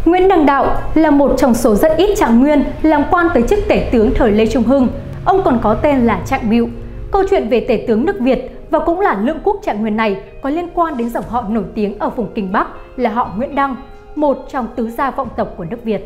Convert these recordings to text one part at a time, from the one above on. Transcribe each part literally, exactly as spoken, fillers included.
Nguyễn Đăng Đạo là một trong số rất ít Trạng Nguyên làm quan tới chức tể tướng thời Lê Trung Hưng. Ông còn có tên là Trạng Bựu. Câu chuyện về tể tướng nước Việt và cũng là lượng quốc Trạng Nguyên này có liên quan đến dòng họ nổi tiếng ở vùng Kinh Bắc là họ Nguyễn Đăng, một trong tứ gia vọng tộc của nước Việt.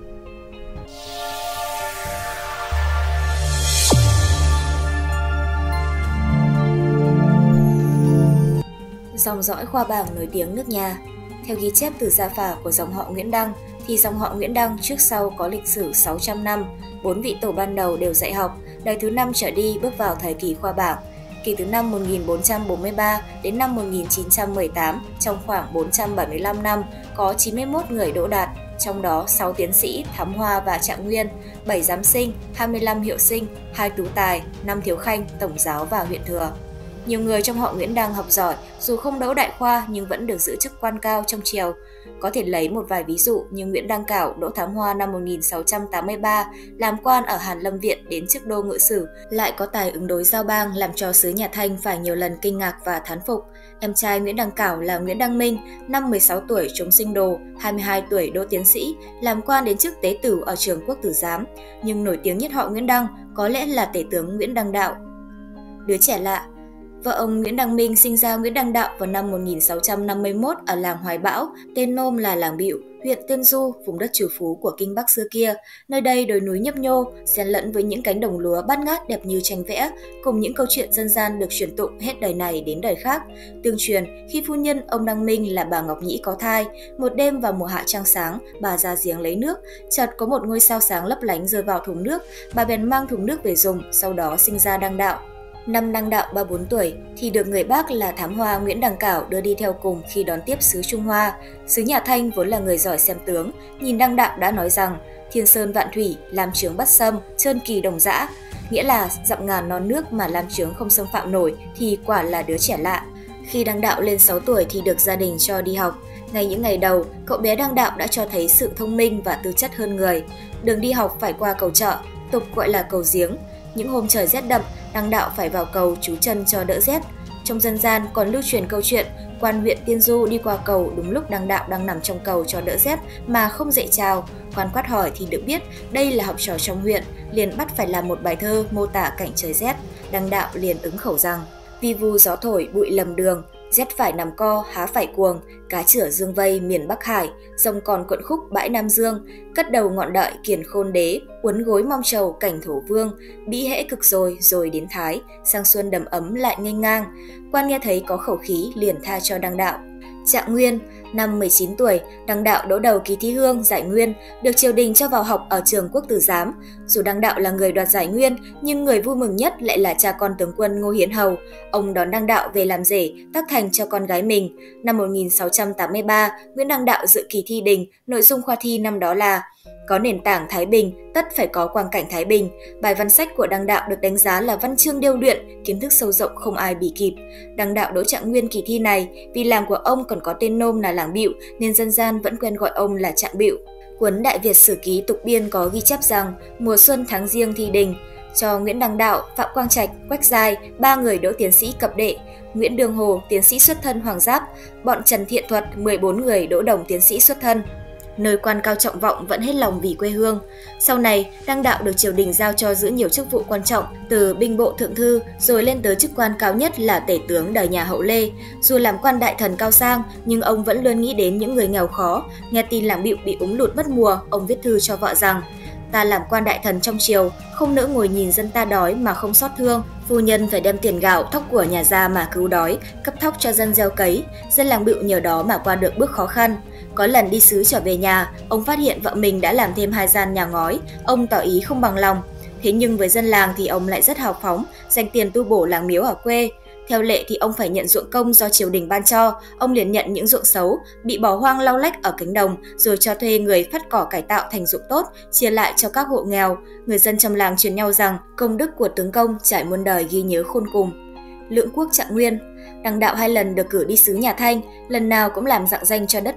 Dòng dõi khoa bảng nổi tiếng nước nhà. Theo ghi chép từ gia phả của dòng họ Nguyễn Đăng, thì dòng họ Nguyễn Đăng trước sau có lịch sử sáu trăm năm, bốn vị tổ ban đầu đều dạy học, đời thứ năm trở đi bước vào thời kỳ khoa bảng. Kể từ năm một nghìn bốn trăm bốn mươi ba đến năm một nghìn chín trăm mười tám, trong khoảng bốn trăm bảy mươi lăm năm, có chín mươi mốt người đỗ đạt, trong đó sáu tiến sĩ, thám hoa và trạng nguyên, bảy giám sinh, hai mươi lăm hiệu sinh, hai tú tài, năm thiếu khanh, tổng giáo và huyện thừa. Nhiều người trong họ Nguyễn Đăng học giỏi, dù không đỗ đại khoa nhưng vẫn được giữ chức quan cao trong triều. Có thể lấy một vài ví dụ như Nguyễn Đăng Cảo đỗ thám hoa năm một nghìn sáu trăm tám mươi ba, làm quan ở Hàn Lâm Viện đến chức đô ngự sử, lại có tài ứng đối giao bang làm cho xứ nhà Thanh phải nhiều lần kinh ngạc và thán phục. Em trai Nguyễn Đăng Cảo là Nguyễn Đăng Minh, năm mười sáu tuổi trúng sinh đồ, hai mươi hai tuổi đỗ tiến sĩ, làm quan đến chức tế tửu ở trường Quốc tử giám, nhưng nổi tiếng nhất họ Nguyễn Đăng có lẽ là tể tướng Nguyễn Đăng Đạo. Đứa trẻ lạ. Vợ ông Nguyễn Đăng Minh sinh ra Nguyễn Đăng Đạo vào năm một nghìn sáu trăm năm mươi mốt ở làng Hoài Bão, tên nôm là làng Bựu, huyện Tiên Du, vùng đất trù phú của Kinh Bắc xưa kia. Nơi đây đồi núi nhấp nhô, xen lẫn với những cánh đồng lúa bát ngát đẹp như tranh vẽ, cùng những câu chuyện dân gian được truyền tụng hết đời này đến đời khác. Tương truyền, khi phu nhân ông Đăng Minh là bà Ngọc Nhĩ có thai, một đêm vào mùa hạ trăng sáng, bà ra giếng lấy nước, chợt có một ngôi sao sáng lấp lánh rơi vào thùng nước, bà bèn mang thùng nước về dùng, sau đó sinh ra Đăng Đạo. Năm Đăng Đạo ba mươi bốn tuổi thì được người bác là thám hoa Nguyễn Đăng Cảo đưa đi theo cùng khi đón tiếp xứ Trung Hoa. Xứ nhà Thanh vốn là người giỏi xem tướng, nhìn Đăng Đạo đã nói rằng thiên sơn vạn thủy, làm chướng bắt xâm, trơn kỳ đồng dã, nghĩa là dặm ngàn non nước mà làm chướng không xâm phạm nổi thì quả là đứa trẻ lạ. Khi Đăng Đạo lên sáu tuổi thì được gia đình cho đi học. Ngay những ngày đầu, cậu bé Đăng Đạo đã cho thấy sự thông minh và tư chất hơn người. Đường đi học phải qua cầu chợ, tục gọi là cầu giếng. Những hôm trời rét đậm, Đăng Đạo phải vào cầu trú chân cho đỡ rét. Trong dân gian còn lưu truyền câu chuyện quan huyện Tiên Du đi qua cầu đúng lúc Đăng Đạo đang nằm trong cầu cho đỡ rét mà không dậy chào. Quan quát hỏi thì được biết đây là học trò trong huyện, liền bắt phải làm một bài thơ mô tả cảnh trời rét. Đăng Đạo liền ứng khẩu rằng: vi vu gió thổi bụi lầm đường, rét phải nằm co há phải cuồng, cá chửa dương vây miền Bắc Hải, rồng còn quận khúc bãi Nam Dương, cất đầu ngọn đợi kiền khôn đế, uốn gối mong trầu cảnh thổ vương, bĩ hễ cực rồi rồi đến thái, sang xuân đầm ấm lại nghênh ngang. Quan nghe thấy có khẩu khí liền tha cho Đăng Đạo. Trạng Nguyên, năm mười chín tuổi, Đăng Đạo đỗ đầu kỳ thi hương giải nguyên, được triều đình cho vào học ở trường Quốc tử giám. Dù Đăng Đạo là người đoạt giải nguyên, nhưng người vui mừng nhất lại là cha con tướng quân Ngô Hiến Hầu. Ông đón Đăng Đạo về làm rể, tác thành cho con gái mình. Năm một nghìn sáu trăm tám mươi ba, Nguyễn Đăng Đạo dự kỳ thi đình, nội dung khoa thi năm đó là có nền tảng Thái Bình, tất phải có quang cảnh Thái Bình. Bài văn sách của Đăng Đạo được đánh giá là văn chương điêu luyện, kiến thức sâu rộng không ai bì kịp. Đăng Đạo đỗ trạng nguyên kỳ thi này vì làng của ông còn có tên nôm là làng Bựu nên dân gian vẫn quen gọi ông là Trạng Bựu. Cuốn Đại Việt Sử Ký Tục Biên có ghi chép rằng mùa xuân tháng Giêng thi đình, cho Nguyễn Đăng Đạo, Phạm Quang Trạch, Quách Giai, ba người đỗ tiến sĩ cập đệ, Nguyễn Đường Hồ tiến sĩ xuất thân Hoàng Giáp, bọn Trần Thiện Thuật mười bốn người đỗ đồng tiến sĩ xuất thân. Nơi quan cao trọng vọng vẫn hết lòng vì quê hương. Sau này, Đăng Đạo được triều đình giao cho giữ nhiều chức vụ quan trọng, từ binh bộ thượng thư rồi lên tới chức quan cao nhất là tể tướng đời nhà Hậu Lê. Dù làm quan đại thần cao sang, nhưng ông vẫn luôn nghĩ đến những người nghèo khó. Nghe tin làng Bựu bị úng lụt mất mùa, ông viết thư cho vợ rằng: ta làm quan đại thần trong triều, không nỡ ngồi nhìn dân ta đói mà không xót thương. Phu nhân phải đem tiền gạo, thóc của nhà ra mà cứu đói, cấp thóc cho dân gieo cấy. Dân làng Bựu nhờ đó mà qua được bước khó khăn. Có lần đi sứ trở về nhà, ông phát hiện vợ mình đã làm thêm hai gian nhà ngói. Ông tỏ ý không bằng lòng. Thế nhưng với dân làng thì ông lại rất hào phóng, dành tiền tu bổ làng miếu ở quê. Theo lệ thì ông phải nhận ruộng công do triều đình ban cho, ông liền nhận những ruộng xấu, bị bỏ hoang lau lách ở cánh đồng, rồi cho thuê người phát cỏ cải tạo thành ruộng tốt, chia lại cho các hộ nghèo. Người dân trong làng truyền nhau rằng công đức của tướng công trải muôn đời ghi nhớ khôn cùng. Lượng quốc Trạng Nguyên. Đăng Đạo hai lần được cử đi sứ nhà Thanh, lần nào cũng làm rạng danh cho đất Việt.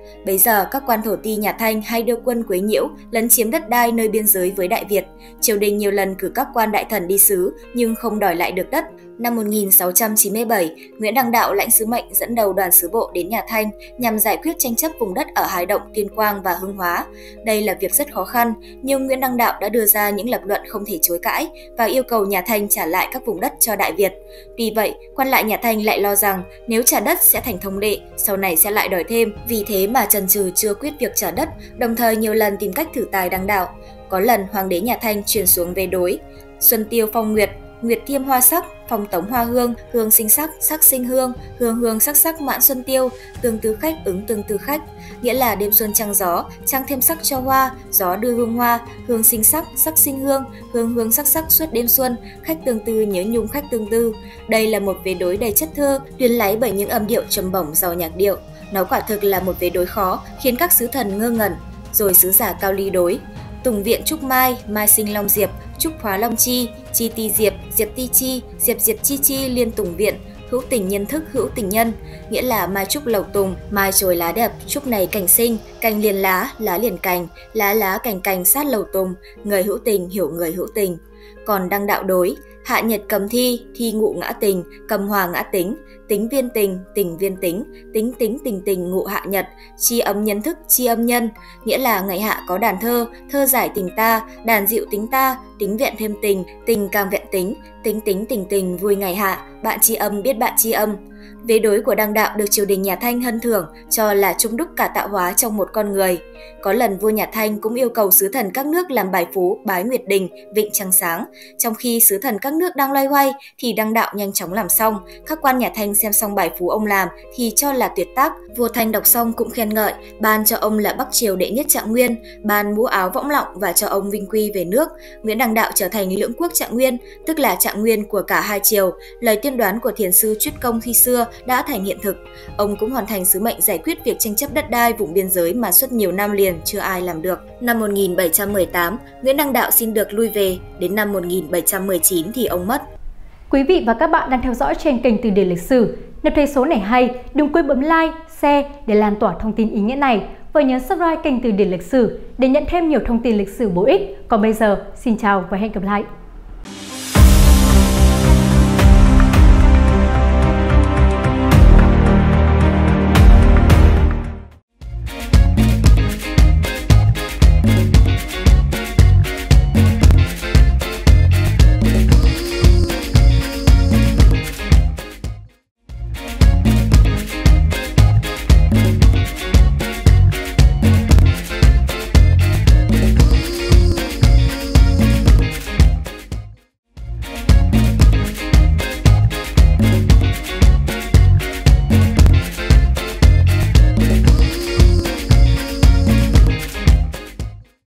Bấy giờ, các quan thổ ti nhà Thanh hay đưa quân quấy nhiễu, lấn chiếm đất đai nơi biên giới với Đại Việt. Triều đình nhiều lần cử các quan đại thần đi sứ nhưng không đòi lại được đất. Năm một nghìn sáu trăm chín mươi bảy, Nguyễn Đăng Đạo lãnh sứ mệnh dẫn đầu đoàn sứ bộ đến nhà Thanh nhằm giải quyết tranh chấp vùng đất ở Hải Động, Tuyên Quang và Hưng Hóa. Đây là việc rất khó khăn, nhưng Nguyễn Đăng Đạo đã đưa ra những lập luận không thể chối cãi và yêu cầu nhà Thanh trả lại các vùng đất cho Đại Việt. Tuy vậy, quan lại nhà Thanh lại lo rằng nếu trả đất sẽ thành thông lệ, sau này sẽ lại đòi thêm, vì thế mà chần chừ chưa quyết việc trả đất, đồng thời nhiều lần tìm cách thử tài Đăng Đạo. Có lần hoàng đế nhà Thanh truyền xuống về đối: Xuân tiêu phong nguyệt, nguyệt thiêm hoa sắc, phong tống hoa hương, hương sinh sắc, sắc sinh hương, hương hương sắc sắc mãn xuân tiêu, tương tư khách ứng tương tư khách. Nghĩa là đêm xuân trăng gió, trăng thêm sắc cho hoa, gió đưa hương hoa, hương sinh sắc, sắc sinh hương, hương hương sắc sắc suốt đêm xuân, khách tương tư nhớ nhung khách tương tư. Đây là một vế đối đầy chất thơ, luyến láy bởi những âm điệu trầm bổng giàu nhạc điệu. Nó quả thực là một vế đối khó, khiến các sứ thần ngơ ngẩn. Rồi sứ giả Cao Ly đối: Tùng viện trúc mai, mai sinh long diệp, trúc hóa long chi, chi ti diệp, diệp ti chi, diệp diệp chi chi liên tùng viện, hữu tình nhân thức hữu tình nhân. Nghĩa là mai trúc lầu tùng, mai chồi lá đẹp, trúc này cành sinh, cành liền lá, lá liền cành, lá lá cành cành sát lầu tùng, người hữu tình hiểu người hữu tình. Còn Đăng Đạo đối: Hạ nhật cầm thi, thi ngụ ngã tình, cầm hòa ngã tính, tính viên tình, tình viên tính, tính tính tình tình ngụ hạ nhật, chi âm nhân thức, chi âm nhân. Nghĩa là ngày hạ có đàn thơ, thơ giải tình ta, đàn dịu tính ta, tính vẹn thêm tình, tình càng vẹn tính, tính tính tình tình vui ngày hạ, bạn chi âm biết bạn chi âm. Vế đối của Đăng Đạo được triều đình nhà Thanh hân thưởng cho là trung đúc cả tạo hóa trong một con người. Có lần vua nhà Thanh cũng yêu cầu sứ thần các nước làm bài phú bái Nguyệt Đình, vịnh trăng sáng. Trong khi sứ thần các nước đang loay hoay thì Đăng Đạo nhanh chóng làm xong. Các quan nhà Thanh xem xong bài phú ông làm thì cho là tuyệt tác. Vua Thanh đọc xong cũng khen ngợi, ban cho ông là Bắc Triều đệ nhất Trạng Nguyên, ban mũ áo võng lọng và cho ông vinh quy về nước. Nguyễn Đăng Đạo trở thành lưỡng quốc Trạng Nguyên, tức là Trạng Nguyên của cả hai triều. Lời tiên đoán của thiền sư Chuyết Công khi xưa đã thành hiện thực. Ông cũng hoàn thành sứ mệnh giải quyết việc tranh chấp đất đai vùng biên giới mà suốt nhiều năm liền chưa ai làm được. Năm một nghìn bảy trăm mười tám, Nguyễn Đăng Đạo xin được lui về, đến năm một nghìn bảy trăm mười chín thì ông mất. Quý vị và các bạn đang theo dõi trên kênh Từ điển lịch sử. Nếu thấy số này hay, đừng quên bấm like, share để lan tỏa thông tin ý nghĩa này và nhấn subscribe kênh Từ điển lịch sử để nhận thêm nhiều thông tin lịch sử bổ ích. Còn bây giờ, xin chào và hẹn gặp lại!